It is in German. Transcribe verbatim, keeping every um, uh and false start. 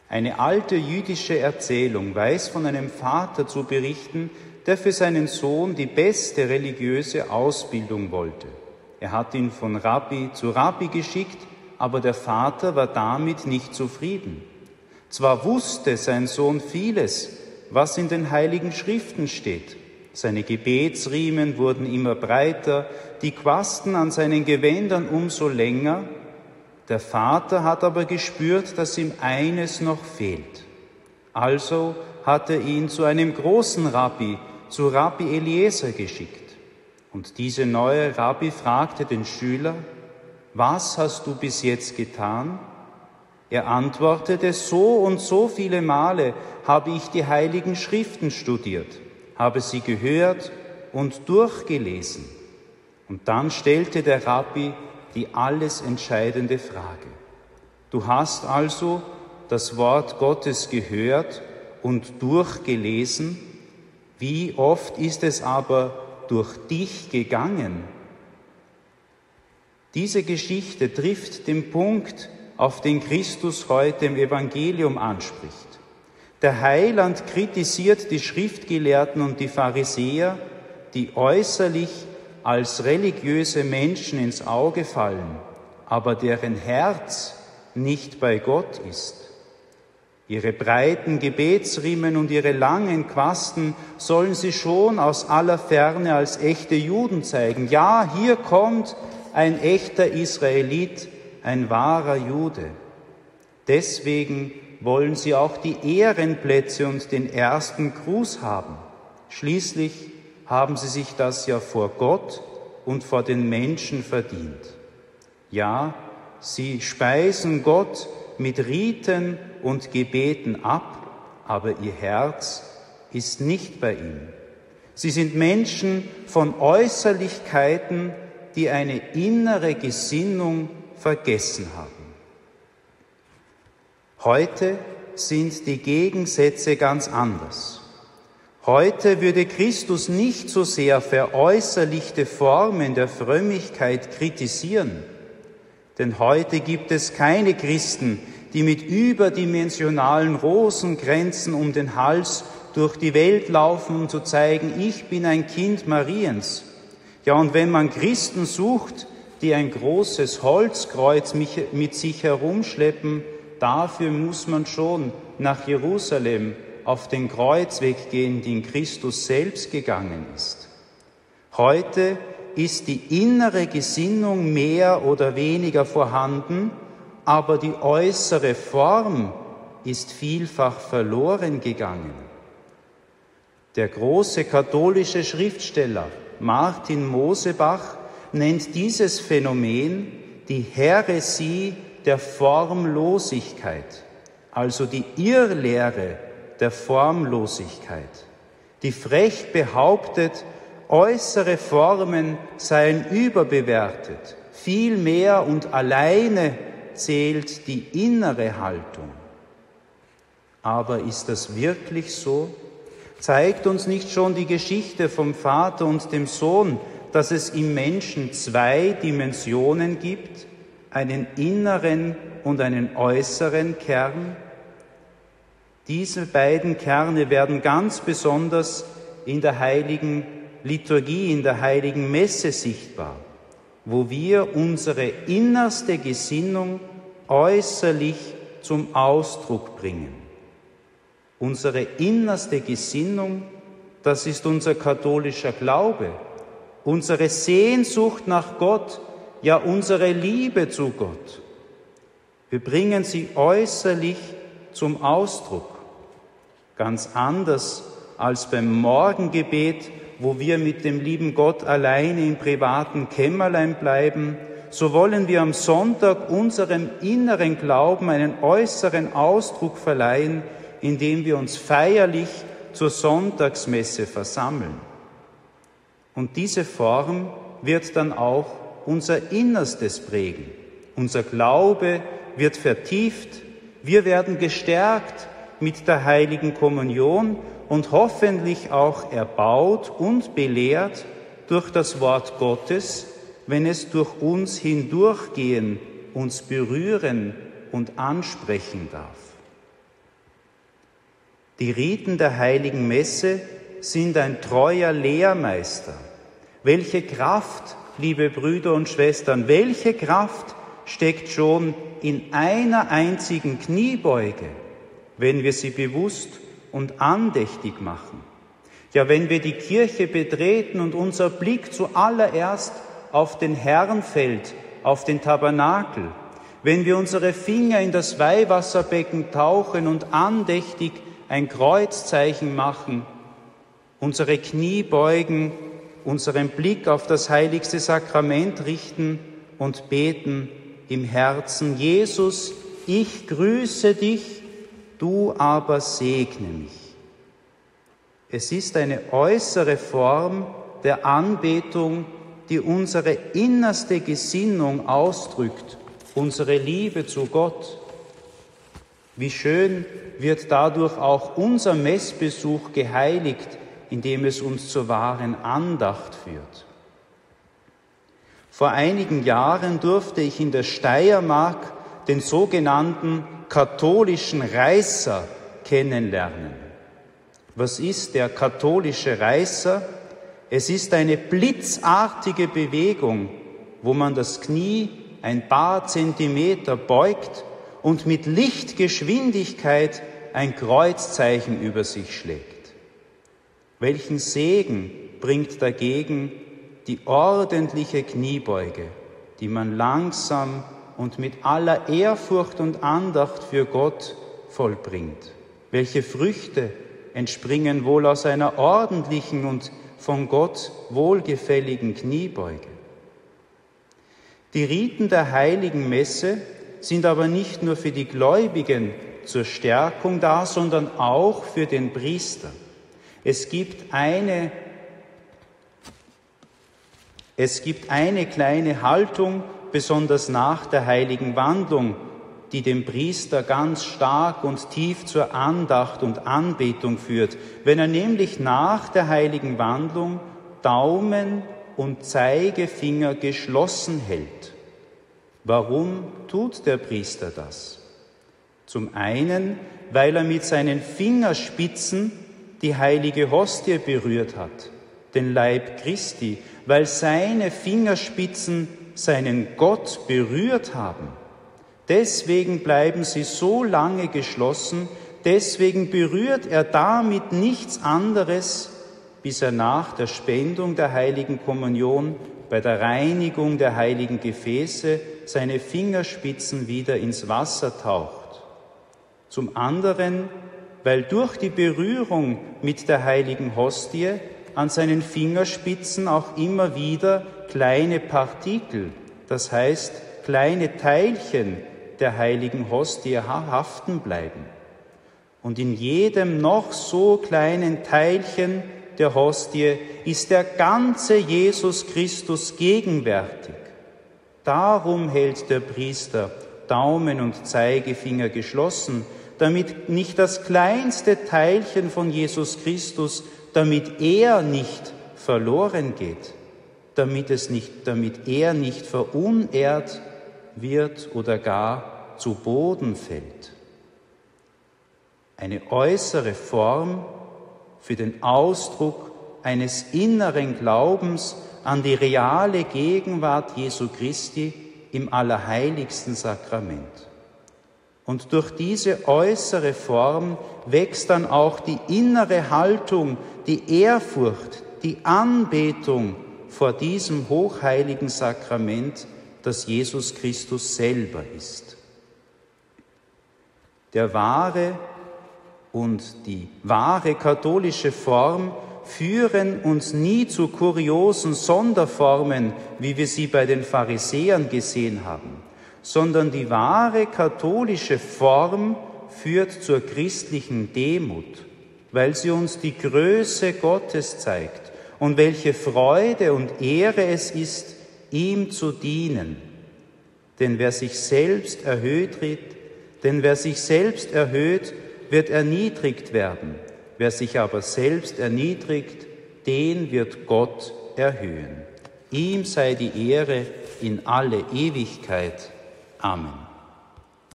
Eine alte jüdische Erzählung weiß von einem Vater zu berichten, der für seinen Sohn die beste religiöse Ausbildung wollte. Er hat ihn von Rabbi zu Rabbi geschickt, aber der Vater war damit nicht zufrieden. Zwar wusste sein Sohn vieles, was in den Heiligen Schriften steht. Seine Gebetsriemen wurden immer breiter, die Quasten an seinen Gewändern umso länger. Der Vater hat aber gespürt, dass ihm eines noch fehlt. Also hat er ihn zu einem großen Rabbi, zu Rabbi Eliezer geschickt. Und diese neue Rabbi fragte den Schüler: Was hast du bis jetzt getan? Er antwortete: So und so viele Male habe ich die Heiligen Schriften studiert, habe sie gehört und durchgelesen. Und dann stellte der Rabbi die alles entscheidende Frage: Du hast also das Wort Gottes gehört und durchgelesen, wie oft ist es aber durch dich gegangen? Diese Geschichte trifft den Punkt, auf den Christus heute im Evangelium anspricht. Der Heiland kritisiert die Schriftgelehrten und die Pharisäer, die äußerlich als religiöse Menschen ins Auge fallen, aber deren Herz nicht bei Gott ist. Ihre breiten Gebetsriemen und ihre langen Quasten sollen sie schon aus aller Ferne als echte Juden zeigen. Ja, hier kommt ein echter Israelit, ein wahrer Jude. Deswegen wollen sie auch die Ehrenplätze und den ersten Gruß haben. Schließlich haben sie sich das ja vor Gott und vor den Menschen verdient. Ja, sie speisen Gott mit Riten und Gebeten ab, aber ihr Herz ist nicht bei ihm. Sie sind Menschen von Äußerlichkeiten, die eine innere Gesinnung vergessen haben. Heute sind die Gegensätze ganz anders. Heute würde Christus nicht so sehr veräußerlichte Formen der Frömmigkeit kritisieren, denn heute gibt es keine Christen, die mit überdimensionalen Rosenkränzen um den Hals durch die Welt laufen, um zu zeigen, ich bin ein Kind Mariens. Ja, und wenn man Christen sucht, die ein großes Holzkreuz mit sich herumschleppen, dafür muss man schon nach Jerusalem auf den Kreuzweg gehen, den Christus selbst gegangen ist. Heute ist die innere Gesinnung mehr oder weniger vorhanden, aber die äußere Form ist vielfach verloren gegangen. Der große katholische Schriftsteller Martin Mosebach nennt dieses Phänomen die Häresie der Formlosigkeit, also die Irrlehre der Formlosigkeit, die frech behauptet, äußere Formen seien überbewertet, vielmehr und alleine zählt die innere Haltung. Aber ist das wirklich so? Zeigt uns nicht schon die Geschichte vom Vater und dem Sohn, dass es im Menschen zwei Dimensionen gibt, einen inneren und einen äußeren Kern? Diese beiden Kerne werden ganz besonders in der heiligen Liturgie, in der heiligen Messe sichtbar, wo wir unsere innerste Gesinnung äußerlich zum Ausdruck bringen. Unsere innerste Gesinnung, das ist unser katholischer Glaube, unsere Sehnsucht nach Gott, ja unsere Liebe zu Gott. Wir bringen sie äußerlich zum Ausdruck, ganz anders als beim Morgengebet, wo wir mit dem lieben Gott alleine im privaten Kämmerlein bleiben. So wollen wir am Sonntag unserem inneren Glauben einen äußeren Ausdruck verleihen, indem wir uns feierlich zur Sonntagsmesse versammeln. Und diese Form wird dann auch unser Innerstes prägen. Unser Glaube wird vertieft, wir werden gestärkt mit der heiligen Kommunion und hoffentlich auch erbaut und belehrt durch das Wort Gottes, wenn es durch uns hindurchgehen, uns berühren und ansprechen darf. Die Riten der heiligen Messe sind ein treuer Lehrmeister. Welche Kraft, liebe Brüder und Schwestern, welche Kraft steckt schon in einer einzigen Kniebeuge, wenn wir sie bewusst und andächtig machen. Ja, wenn wir die Kirche betreten und unser Blick zuallererst auf den Herrn fällt, auf den Tabernakel, wenn wir unsere Finger in das Weihwasserbecken tauchen und andächtig ein Kreuzzeichen machen, unsere Knie beugen, unseren Blick auf das heiligste Sakrament richten und beten im Herzen: Jesus, ich grüße dich, du aber segne mich. Es ist eine äußere Form der Anbetung, die unsere innerste Gesinnung ausdrückt, unsere Liebe zu Gott. Wie schön wird dadurch auch unser Messbesuch geheiligt, indem es uns zur wahren Andacht führt. Vor einigen Jahren durfte ich in der Steiermark den sogenannten katholischen Reißer kennenlernen. Was ist der katholische Reißer? Es ist eine blitzartige Bewegung, wo man das Knie ein paar Zentimeter beugt und mit Lichtgeschwindigkeit ein Kreuzzeichen über sich schlägt. Welchen Segen bringt dagegen die ordentliche Kniebeuge, die man langsam und mit aller Ehrfurcht und Andacht für Gott vollbringt? Welche Früchte entspringen wohl aus einer ordentlichen und von Gott wohlgefälligen Kniebeuge? Die Riten der heiligen Messe sind aber nicht nur für die Gläubigen zur Stärkung da, sondern auch für den Priester. Es gibt eine, es gibt eine kleine Haltung, besonders nach der heiligen Wandlung, die den Priester ganz stark und tief zur Andacht und Anbetung führt, wenn er nämlich nach der heiligen Wandlung Daumen und Zeigefinger geschlossen hält. Warum tut der Priester das? Zum einen, weil er mit seinen Fingerspitzen die heilige Hostie berührt hat, den Leib Christi, weil seine Fingerspitzen seinen Gott berührt haben. Deswegen bleiben sie so lange geschlossen, deswegen berührt er damit nichts anderes, bis er nach der Spendung der heiligen Kommunion bei der Reinigung der heiligen Gefäße seine Fingerspitzen wieder ins Wasser taucht. Zum anderen, weil durch die Berührung mit der heiligen Hostie an seinen Fingerspitzen auch immer wieder kleine Partikel, das heißt kleine Teilchen der heiligen Hostie haften bleiben. Und in jedem noch so kleinen Teilchen der Hostie ist der ganze Jesus Christus gegenwärtig. Darum hält der Priester Daumen und Zeigefinger geschlossen, damit nicht das kleinste Teilchen von Jesus Christus, damit er nicht verloren geht, damit es nicht, damit er nicht verunehrt wird oder gar zu Boden fällt. Eine äußere Form für den Ausdruck eines inneren Glaubens an die reale Gegenwart Jesu Christi im allerheiligsten Sakrament. Und durch diese äußere Form wächst dann auch die innere Haltung, die Ehrfurcht, die Anbetung vor diesem hochheiligen Sakrament, das Jesus Christus selber ist. Der wahre und die wahre katholische Form führen uns nie zu kuriosen Sonderformen, wie wir sie bei den Pharisäern gesehen haben, sondern die wahre katholische Form führt zur christlichen Demut, weil sie uns die Größe Gottes zeigt und welche Freude und Ehre es ist, ihm zu dienen. Denn wer sich selbst erhöht, denn wer sich selbst erhöht, wird erniedrigt werden. Wer sich aber selbst erniedrigt, den wird Gott erhöhen. Ihm sei die Ehre in alle Ewigkeit. Amen.